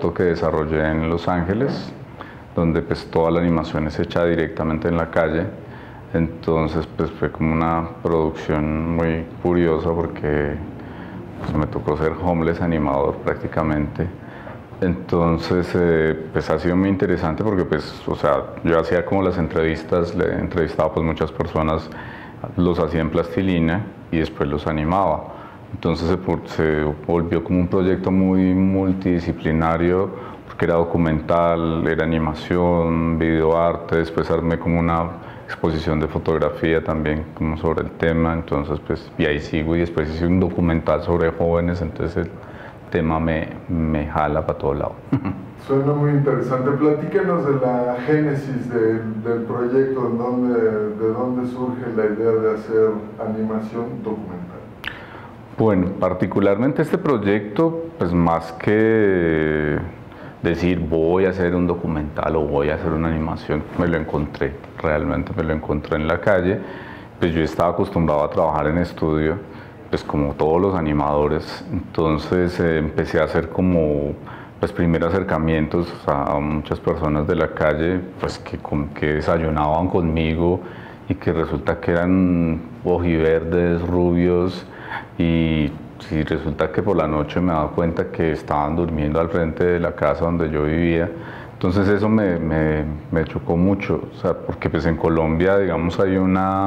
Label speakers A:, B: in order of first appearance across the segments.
A: corto que desarrollé en Los Ángeles, donde pues toda la animación es hecha directamente en la calle. Entonces pues fue como una producción muy curiosa porque pues, me tocó ser homeless animador prácticamente. Entonces pues ha sido muy interesante porque pues, o sea, yo hacía como las entrevistas, le entrevistaba pues muchas personas, los hacía en plastilina y después los animaba. Entonces se volvió como un proyecto muy multidisciplinario porque era documental, era animación, videoarte, después armé como una exposición de fotografía también como sobre el tema, entonces pues y ahí sigo y después hice un documental sobre jóvenes, entonces el tema me jala para todo lado.
B: Suena muy interesante. Platícanos de la génesis del proyecto, de dónde surge la idea de hacer animación documental.
A: Bueno, particularmente este proyecto, pues más que decir voy a hacer un documental o voy a hacer una animación, me lo encontré, realmente me lo encontré en la calle. Pues yo estaba acostumbrado a trabajar en estudio, pues como todos los animadores, entonces empecé a hacer como pues primeros acercamientos a muchas personas de la calle, pues que desayunaban conmigo y que resulta que eran ojiverdes, rubios, y resulta que por la noche me daba cuenta que estaban durmiendo al frente de la casa donde yo vivía. Entonces eso me chocó mucho, o sea, porque pues en Colombia, digamos, hay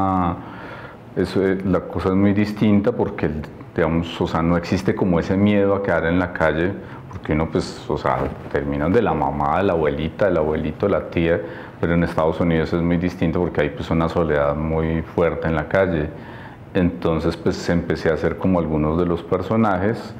A: la cosa es muy distinta porque, digamos, o sea, no existe como ese miedo a quedar en la calle, porque uno, pues, o sea, terminan de la mamá, de la abuelita, del abuelito, de la tía, pero en Estados Unidos es muy distinto porque hay pues una soledad muy fuerte en la calle. Entonces pues empecé a hacer como algunos de los personajes,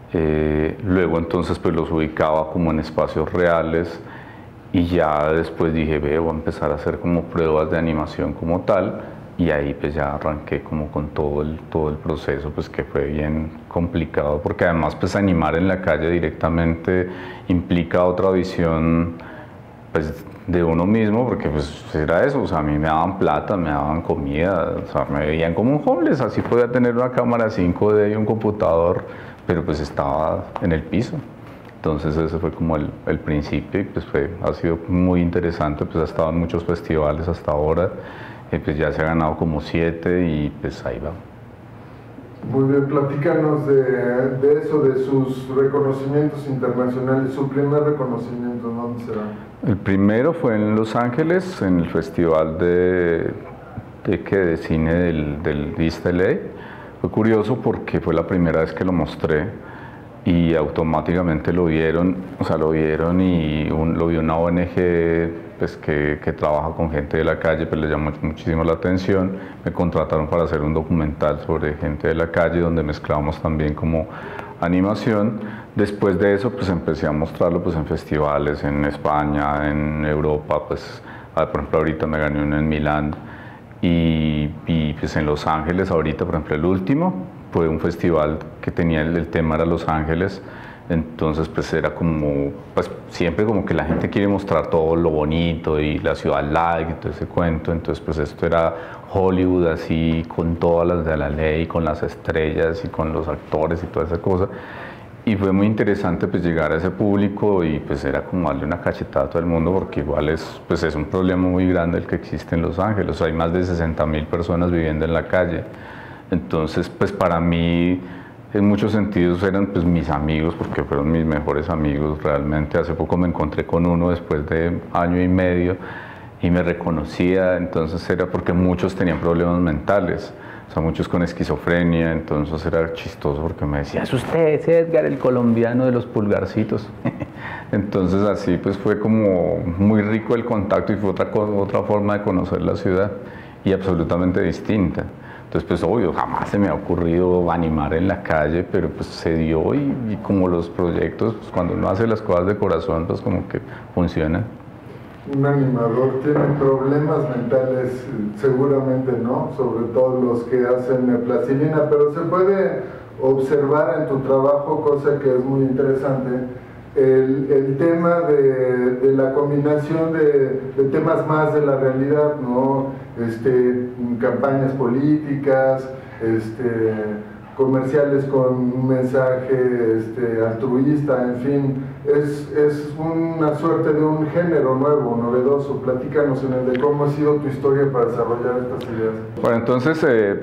A: luego entonces pues los ubicaba como en espacios reales y ya después dije, voy a empezar a hacer como pruebas de animación como tal, y ahí pues ya arranqué como con todo el proceso, pues que fue bien complicado porque además pues animar en la calle directamente implica otra visión pues de uno mismo, porque pues era eso, o sea, a mí me daban plata, me daban comida, o sea, me veían como un homeless, así podía tener una cámara 5D y un computador, pero pues estaba en el piso. Entonces ese fue como el principio y pues ha sido muy interesante, pues ha estado en muchos festivales hasta ahora, pues ya se ha ganado como 7 y pues ahí va.
B: Muy bien, platícanos de eso, de sus reconocimientos internacionales. Su primer reconocimiento, ¿dónde será?
A: El primero fue en Los Ángeles, en el festival de cine del East LA. Fue curioso porque fue la primera vez que lo mostré y automáticamente lo vieron, o sea, lo vieron y lo vio una ONG pues, que trabaja con gente de la calle, pues les llamó muchísimo la atención. Me contrataron para hacer un documental sobre gente de la calle donde mezclábamos también como animación. Después de eso pues empecé a mostrarlo pues en festivales en España, en Europa, pues por ejemplo ahorita me gané uno en Milán y pues en Los Ángeles ahorita, por ejemplo el último fue un festival que tenía el tema era Los Ángeles. Entonces pues era como, pues siempre como que la gente quiere mostrar todo lo bonito y la ciudad like y todo ese cuento, entonces pues esto era Hollywood así con todas las de la ley, con las estrellas y con los actores y toda esa cosa. Y fue muy interesante pues llegar a ese público y pues era como darle una cachetada a todo el mundo porque igual pues es un problema muy grande el que existe en Los Ángeles, o sea, hay más de 60.000 personas viviendo en la calle. Entonces pues para mí en muchos sentidos eran pues mis amigos porque fueron mis mejores amigos realmente. Hace poco me encontré con uno después de año y medio y me reconocía, entonces era porque muchos tenían problemas mentales, o sea, muchos con esquizofrenia, entonces era chistoso porque me decía, es usted, es Edgar, el colombiano de los pulgarcitos. Entonces así pues fue como muy rico el contacto y fue otra forma de conocer la ciudad y absolutamente distinta. Entonces, pues obvio, jamás se me ha ocurrido animar en la calle, pero pues se dio y como los proyectos, pues cuando uno hace las cosas de corazón, pues como que funcionan.
B: Un animador tiene problemas mentales, seguramente, ¿no? Sobre todo los que hacen plastilina, pero se puede observar en tu trabajo, cosa que es muy interesante, el tema de la combinación de temas más de la realidad, ¿no? Campañas políticas, comerciales con un mensaje altruista, en fin, es una suerte de un género nuevo, novedoso. Platícanos en el de cómo ha sido tu historia para desarrollar estas ideas.
A: Bueno, entonces,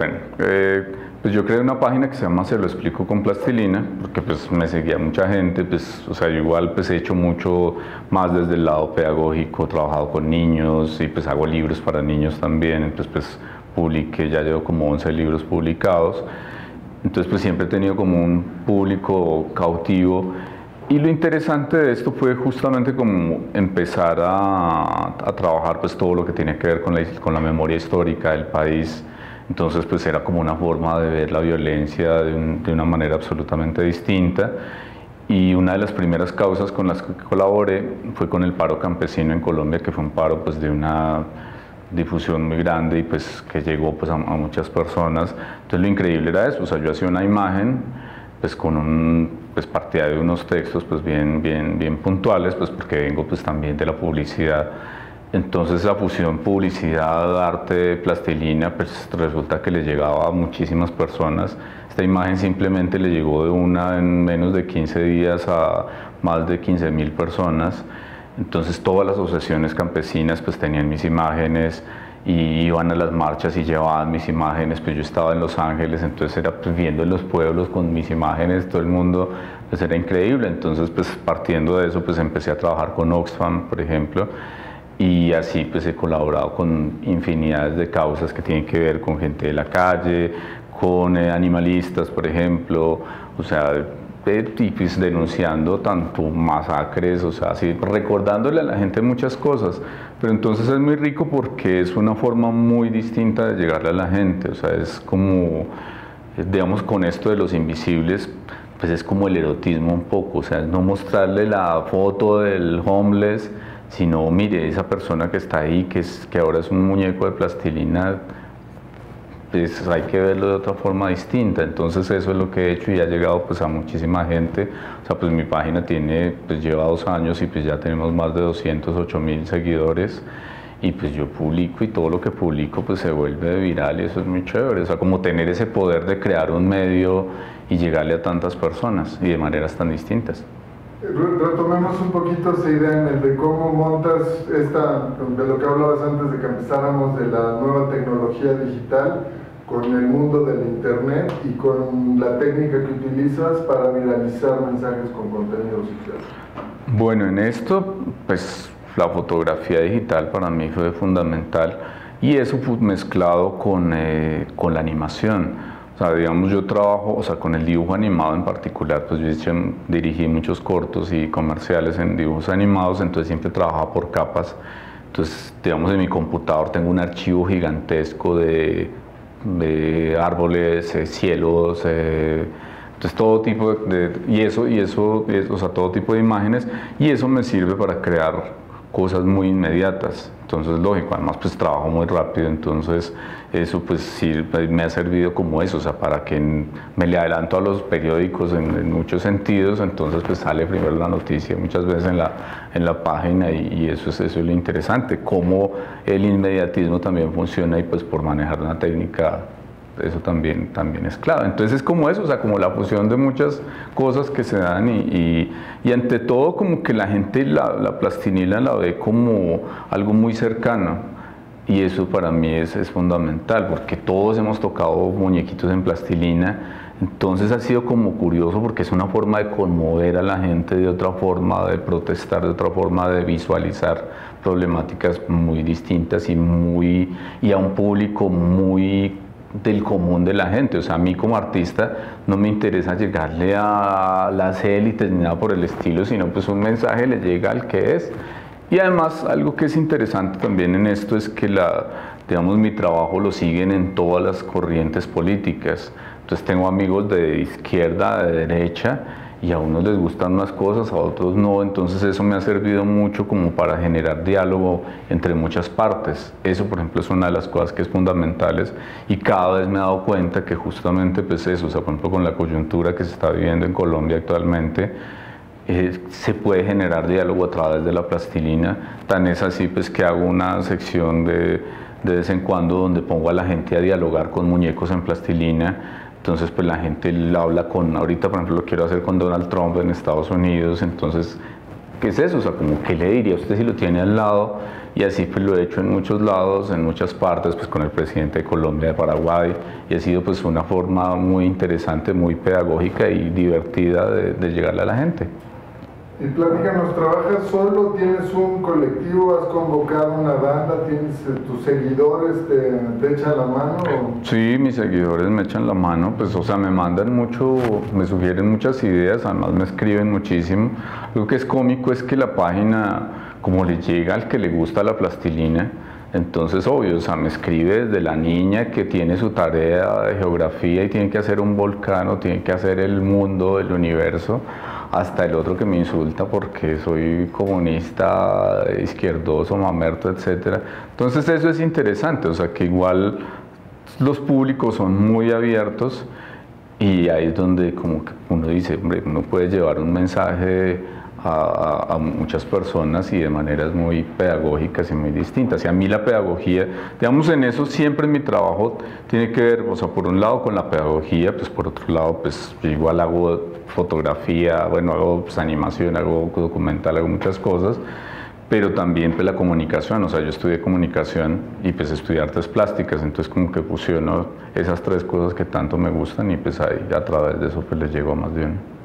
A: pues yo creé una página que se llama Se lo explico con plastilina, porque pues me seguía mucha gente, pues, o sea, yo igual pues he hecho mucho más desde el lado pedagógico, he trabajado con niños y pues hago libros para niños también, entonces pues publiqué, ya llevo como 11 libros publicados, entonces pues siempre he tenido como un público cautivo. Y lo interesante de esto fue justamente como empezar a trabajar pues todo lo que tiene que ver con la memoria histórica del país. Entonces pues era como una forma de ver la violencia de una manera absolutamente distinta. Y una de las primeras causas con las que colaboré fue con el paro campesino en Colombia, que fue un paro pues de una difusión muy grande y pues que llegó pues a muchas personas. Entonces lo increíble era eso, o sea, yo hacía una imagen pues pues partía de unos textos pues bien puntuales, pues porque vengo pues también de la publicidad. Entonces la fusión publicidad, arte, plastilina, pues resulta que le llegaba a muchísimas personas. Esta imagen simplemente le llegó de una en menos de 15 días a más de 15.000 personas. Entonces todas las asociaciones campesinas pues tenían mis imágenes y iban a las marchas y llevaban mis imágenes. Pues yo estaba en Los Ángeles, entonces era pues viendo en los pueblos con mis imágenes, todo el mundo, pues era increíble. Entonces pues partiendo de eso pues empecé a trabajar con Oxfam, por ejemplo, y así pues he colaborado con infinidades de causas que tienen que ver con gente de la calle, con animalistas, por ejemplo, o sea, y pues denunciando tanto masacres, o sea, así, recordándole a la gente muchas cosas, pero entonces es muy rico porque es una forma muy distinta de llegarle a la gente, o sea, es como, digamos, con esto de los invisibles, pues es como el erotismo un poco, o sea, no mostrarle la foto del homeless, sino mire, esa persona que está ahí, que ahora es un muñeco de plastilina, pues hay que verlo de otra forma distinta. Entonces eso es lo que he hecho y ha llegado pues a muchísima gente. O sea, pues mi página pues lleva 2 años y pues ya tenemos más de 208.000 seguidores y pues yo publico y todo lo que publico pues se vuelve viral y eso es muy chévere. O sea, como tener ese poder de crear un medio y llegarle a tantas personas y de maneras tan distintas.
B: Retomemos un poquito esa idea en el de cómo montas de lo que hablabas antes de que empezáramos, de la nueva tecnología digital con el mundo del internet y con la técnica que utilizas para viralizar mensajes con contenido social.
A: Bueno, en esto pues la fotografía digital para mí fue fundamental y eso fue mezclado con la animación. O sea, digamos, yo trabajo, o sea, con el dibujo animado en particular, pues yo dirigí muchos cortos y comerciales en dibujos animados, entonces siempre trabajaba por capas. Entonces, digamos, en mi computador tengo un archivo gigantesco de árboles, cielos, entonces todo tipo o sea, todo tipo de imágenes, y eso me sirve para crear cosas muy inmediatas. Entonces, lógico, además pues trabajo muy rápido, entonces eso pues sí me ha servido como eso, o sea, para que me le adelanto a los periódicos en muchos sentidos, entonces pues sale primero la noticia muchas veces en la página y eso es lo interesante, cómo el inmediatismo también funciona y pues por manejar una técnica eso también es clave. Entonces es como eso, o sea, como la fusión de muchas cosas que se dan y ante todo como que la gente la plastilina la ve como algo muy cercano y eso para mí es fundamental porque todos hemos tocado muñequitos en plastilina, entonces ha sido como curioso porque es una forma de conmover a la gente de otra forma, de protestar de otra forma, de visualizar problemáticas muy distintas y a un público muy del común de la gente. O sea, a mí como artista no me interesa llegarle a las élites ni nada por el estilo, sino pues un mensaje le llega al que es. Y además algo que es interesante también en esto es que digamos, mi trabajo lo siguen en todas las corrientes políticas. Entonces tengo amigos de izquierda, de derecha, y a unos les gustan unas cosas, a otros no, entonces eso me ha servido mucho como para generar diálogo entre muchas partes. Eso, por ejemplo, es una de las cosas que es fundamentales y cada vez me he dado cuenta que justamente pues eso, o sea, por ejemplo, con la coyuntura que se está viviendo en Colombia actualmente, se puede generar diálogo a través de la plastilina. Tan es así pues que hago una sección de vez en cuando donde pongo a la gente a dialogar con muñecos en plastilina. entonces pues la gente habla ahorita por ejemplo lo quiero hacer con Donald Trump en Estados Unidos, entonces, ¿qué es eso? O sea, como, ¿qué le diría a usted si lo tiene al lado? Y así pues lo he hecho en muchos lados, en muchas partes, pues con el presidente de Colombia, de Paraguay, y ha sido pues una forma muy interesante, muy pedagógica y divertida de llegarle a la gente.
B: Y platícanos, ¿trabajas solo? ¿Tienes un colectivo? ¿Has convocado una banda? ¿Tienes tus seguidores te echan la mano?
A: Sí, mis seguidores me echan la mano, pues o sea, me mandan mucho, me sugieren muchas ideas, además me escriben muchísimo. Lo que es cómico es que la página, como le llega al que le gusta la plastilina, entonces obvio, o sea, me escribe desde la niña que tiene su tarea de geografía y tiene que hacer un volcán o tiene que hacer el mundo, el universo, hasta el otro que me insulta porque soy comunista, izquierdoso, mamerto, etc. Entonces eso es interesante, o sea que igual los públicos son muy abiertos y ahí es donde como que uno dice, hombre, uno puede llevar un mensaje a muchas personas y de maneras muy pedagógicas y muy distintas. Y a mí la pedagogía, digamos, en eso siempre mi trabajo tiene que ver, o sea, por un lado con la pedagogía, pues por otro lado, pues yo igual hago fotografía, bueno, hago pues, animación, hago documental, hago muchas cosas, pero también pues la comunicación, o sea, yo estudié comunicación y pues estudié artes plásticas, entonces como que fusiono esas tres cosas que tanto me gustan y pues ahí a través de eso pues les llego a más de uno.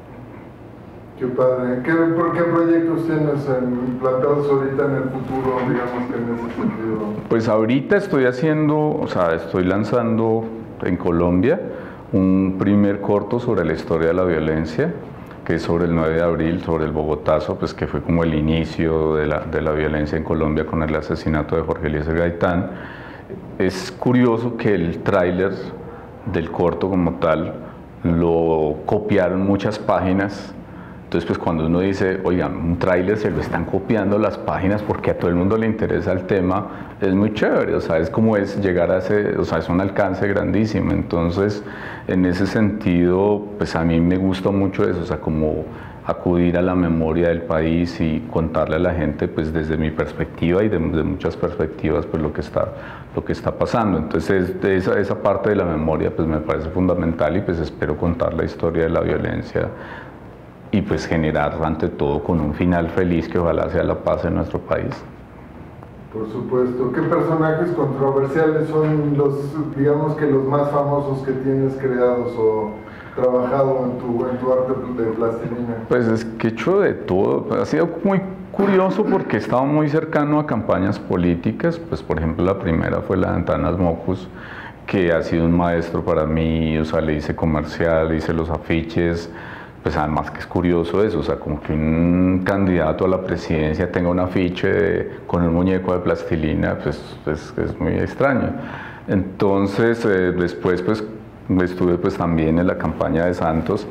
B: Qué padre. ¿Por qué proyectos tienes planteados ahorita en el futuro, digamos que en ese sentido?
A: Pues ahorita estoy haciendo, o sea, estoy lanzando en Colombia un primer corto sobre la historia de la violencia, que es sobre el 9 de abril, sobre el Bogotazo, pues que fue como el inicio de la violencia en Colombia con el asesinato de Jorge Eliezer Gaitán. Es curioso que el tráiler del corto como tal lo copiaron muchas páginas. Entonces, pues cuando uno dice, oigan, un tráiler se lo están copiando las páginas porque a todo el mundo le interesa el tema, es muy chévere, o sea, es como es llegar a ese, o sea, es un alcance grandísimo. Entonces, en ese sentido, pues a mí me gusta mucho eso, o sea, como acudir a la memoria del país y contarle a la gente, pues desde mi perspectiva y de muchas perspectivas, pues lo que está pasando. Entonces, esa parte de la memoria, pues me parece fundamental y pues espero contar la historia de la violencia y pues generar ante todo con un final feliz que ojalá sea la paz en nuestro país.
B: Por supuesto. ¿Qué personajes controversiales son los, digamos que los más famosos que tienes creados o trabajado en tu arte de plastilina?
A: Pues es que he hecho de todo, ha sido muy curioso porque he estado muy cercano a campañas políticas, pues por ejemplo la primera fue la de Antanas Mocus, que ha sido un maestro para mí, o sea, le hice comercial, hice los afiches. Pues además que es curioso eso, o sea, como que un candidato a la presidencia tenga un afiche con un muñeco de plastilina, pues es muy extraño. Entonces, después pues estuve pues también en la campaña de Santos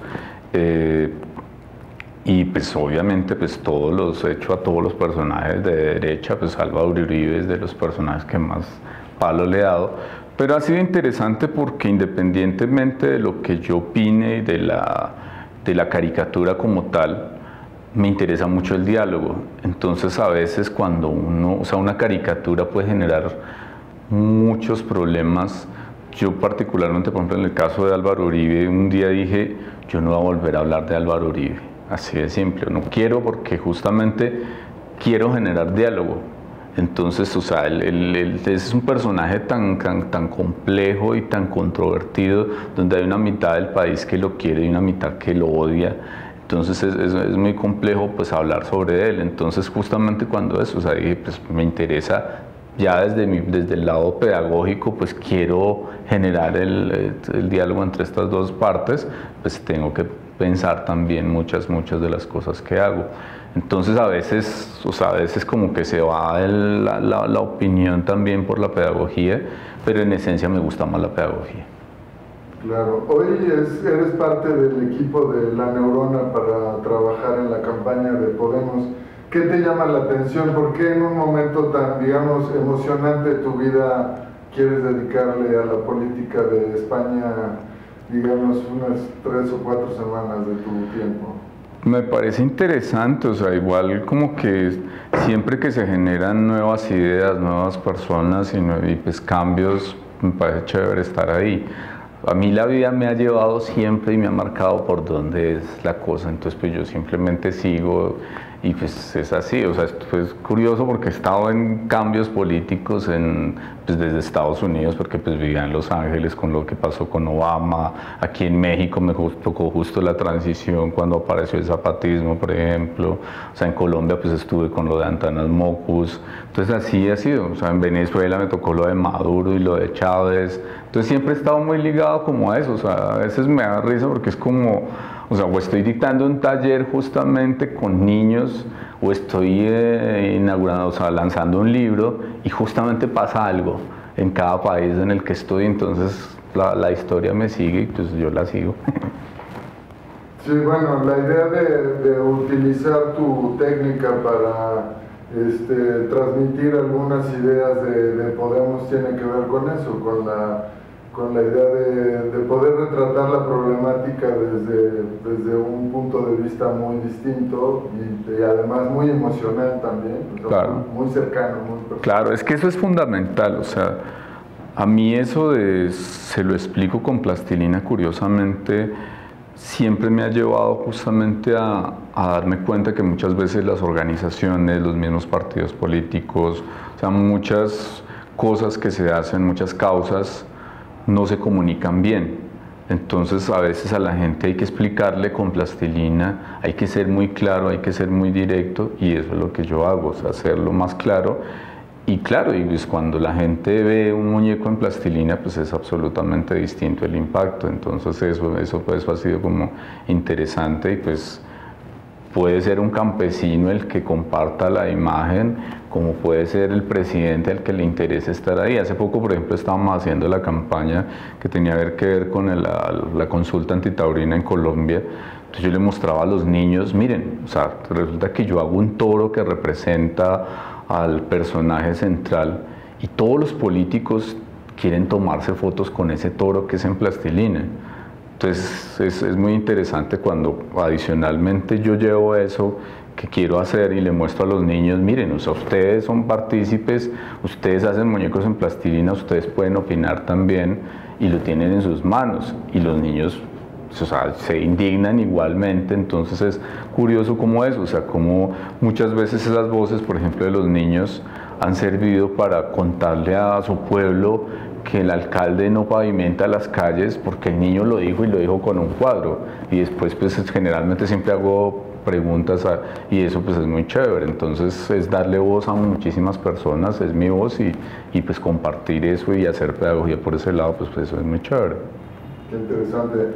A: y pues obviamente pues he hecho a todos los personajes de derecha, pues Álvaro Uribe es de los personajes que más palo le he dado, pero ha sido interesante porque independientemente de lo que yo opine y de la caricatura como tal, me interesa mucho el diálogo. Entonces a veces cuando una caricatura puede generar muchos problemas. Yo particularmente, por ejemplo, en el caso de Álvaro Uribe, un día dije, yo no voy a volver a hablar de Álvaro Uribe, así de simple, no quiero porque justamente quiero generar diálogo. Entonces, o sea, él es un personaje tan complejo y tan controvertido, donde hay una mitad del país que lo quiere y una mitad que lo odia. Entonces es muy complejo pues hablar sobre él. Entonces justamente cuando eso, o sea, dije, pues me interesa ya desde el lado pedagógico, pues quiero generar el diálogo entre estas dos partes, pues tengo que pensar también muchas de las cosas que hago. Entonces a veces como que se va la opinión también por la pedagogía, pero en esencia me gusta más la pedagogía.
B: Claro, hoy eres parte del equipo de La Neurona para trabajar en la campaña de Podemos. ¿Qué te llama la atención? ¿Por qué en un momento tan, digamos, emocionante de tu vida quieres dedicarle a la política de España, digamos, unas 3 o 4 semanas de tu tiempo?
A: Me parece interesante, o sea, igual como que siempre que se generan nuevas ideas, nuevas personas y pues cambios, me parece chévere estar ahí. a mí la vida me ha llevado siempre y me ha marcado por dónde es la cosa, entonces pues yo simplemente sigo y pues es así, o sea, esto es curioso porque he estado en cambios políticos pues desde Estados Unidos, porque pues vivía en Los Ángeles con lo que pasó con Obama, aquí en México me tocó justo la transición cuando apareció el zapatismo, por ejemplo, o sea, en Colombia pues estuve con lo de Antanas Mockus, entonces así ha sido, o sea, en Venezuela me tocó lo de Maduro y lo de Chávez, entonces siempre he estado muy ligado como a eso, o sea, a veces me da risa porque es como, o sea, o estoy dictando un taller justamente con niños, o estoy inaugurando, o sea, lanzando un libro y justamente pasa algo en cada país en el que estoy, entonces la historia me sigue y pues yo la sigo.
B: Sí, bueno, la idea de utilizar tu técnica para transmitir algunas ideas de Podemos tiene que ver con eso, con la idea de poder retratar la problemática desde un punto de vista muy distinto y además muy emocional también, o sea,
A: Claro.
B: muy cercano, muy personal.
A: Claro, es que eso es fundamental, o sea, a mí eso se lo explico con plastilina, curiosamente, siempre me ha llevado justamente a darme cuenta que muchas veces las organizaciones, los mismos partidos políticos, o sea, muchas cosas que se hacen, muchas causas, no se comunican bien. Entonces a veces a la gente hay que explicarle con plastilina, hay que ser muy claro, hay que ser muy directo y eso es lo que yo hago, o sea, hacerlo más claro. Y claro, y pues cuando la gente ve un muñeco en plastilina, pues es absolutamente distinto el impacto. Entonces eso pues ha sido como interesante y pues puede ser un campesino el que comparta la imagen, como puede ser el presidente al que le interese estar ahí. Hace poco, por ejemplo, estábamos haciendo la campaña que tenía que ver con la consulta antitaurina en Colombia. Entonces yo le mostraba a los niños, miren, o sea, resulta que yo hago un toro que representa al personaje central y todos los políticos quieren tomarse fotos con ese toro que es en plastilina. Entonces es muy interesante cuando adicionalmente yo llevo eso que quiero hacer y le muestro a los niños, miren, o sea, ustedes son partícipes, ustedes hacen muñecos en plastilina, ustedes pueden opinar también y lo tienen en sus manos y los niños, o sea, se indignan igualmente. Entonces es curioso como eso, o sea, como muchas veces esas voces, por ejemplo, de los niños han servido para contarle a su pueblo que el alcalde no pavimenta las calles porque el niño lo dijo y lo dijo con un cuadro, y después pues generalmente siempre hago preguntas y eso pues es muy chévere. Entonces es darle voz a muchísimas personas, es mi voz y pues compartir eso y hacer pedagogía por ese lado, pues eso es muy chévere.
B: Qué interesante.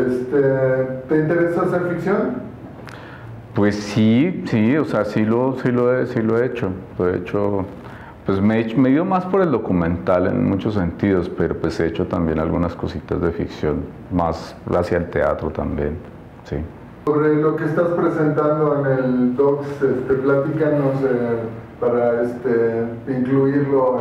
B: ¿Te interesa hacer ficción?
A: Pues sí, o sea, sí lo he hecho. Lo he hecho, pues me he ido más por el documental en muchos sentidos, pero pues he hecho también algunas cositas de ficción, más hacia el teatro también, sí.
B: Sobre lo que estás presentando en el Docs, platícanos para incluirlo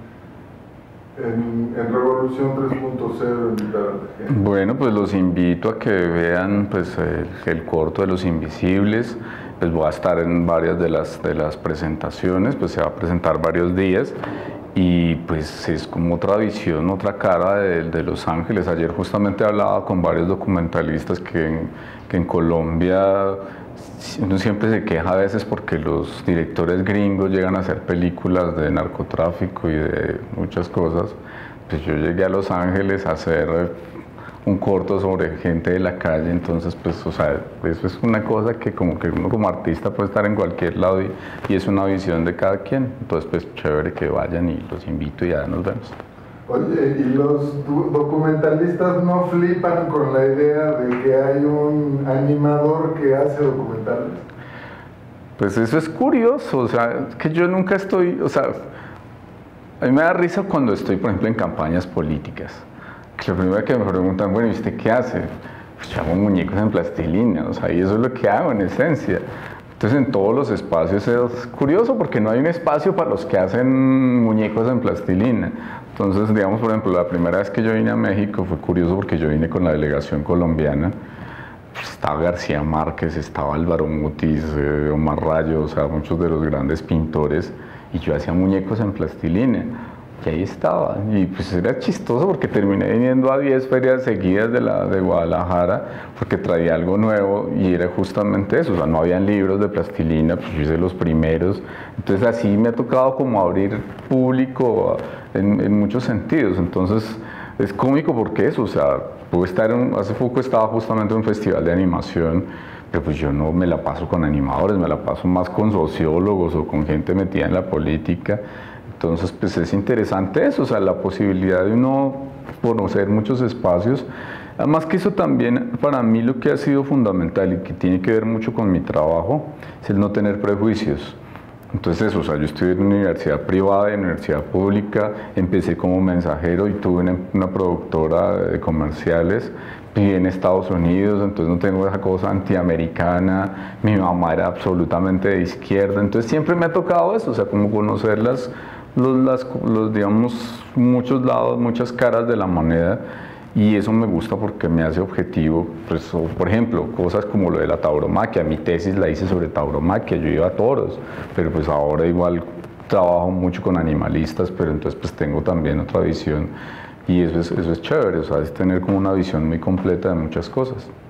B: en Revolución 3.0.
A: Bueno, pues los invito a que vean pues, el corto de Los Invisibles. Pues voy a estar en varias de las presentaciones, pues se va a presentar varios días y pues es como otra visión, otra cara de Los Ángeles. Ayer justamente hablaba con varios documentalistas que en Colombia uno siempre se queja a veces porque los directores gringos llegan a hacer películas de narcotráfico y de muchas cosas. Pues yo llegué a Los Ángeles a hacer un corto sobre gente de la calle, entonces pues, o sea, eso es una cosa que como que uno como artista puede estar en cualquier lado y es una visión de cada quien. Entonces pues chévere que vayan y los invito y ya nos vemos.
B: Oye, ¿y los documentalistas no flipan con la idea de que hay un animador que hace documentales?
A: Pues eso es curioso, o sea, es que yo nunca estoy, o sea, a mí me da risa cuando estoy, por ejemplo, en campañas políticas. Que lo primero que me preguntan, bueno, ¿y usted qué hace? Pues yo hago muñecos en plastilina, o sea, y eso es lo que hago en esencia. Entonces en todos los espacios es curioso porque no hay un espacio para los que hacen muñecos en plastilina. Entonces, digamos, por ejemplo, la primera vez que yo vine a México fue curioso porque yo vine con la delegación colombiana. Pues estaba García Márquez, estaba Álvaro Mutis, Omar Rayo, o sea, muchos de los grandes pintores, y yo hacía muñecos en plastilina. Y ahí estaba, y pues era chistoso porque terminé viniendo a 10 ferias seguidas de Guadalajara porque traía algo nuevo y era justamente eso, o sea, no habían libros de plastilina, pues yo hice los primeros, entonces así me ha tocado como abrir público en muchos sentidos, entonces es cómico porque eso, o sea, puedo estar hace poco estaba justamente en un festival de animación, pero pues yo no me la paso con animadores, me la paso más con sociólogos o con gente metida en la política. Entonces, pues es interesante eso, o sea, la posibilidad de uno conocer muchos espacios. Además que eso también, para mí lo que ha sido fundamental y que tiene que ver mucho con mi trabajo, es el no tener prejuicios. Entonces eso, o sea, yo estudié en una universidad privada y en universidad pública, empecé como mensajero y tuve una productora de comerciales, viví en Estados Unidos, entonces no tengo esa cosa antiamericana, mi mamá era absolutamente de izquierda, entonces siempre me ha tocado eso, o sea, como conocer digamos, muchos lados, muchas caras de la moneda, y eso me gusta porque me hace objetivo, pues, por ejemplo, cosas como lo de la tauromaquia. Mi tesis la hice sobre tauromaquia, yo iba a toros, pero pues ahora igual trabajo mucho con animalistas, pero entonces pues tengo también otra visión y eso es chévere, o sea, es tener como una visión muy completa de muchas cosas.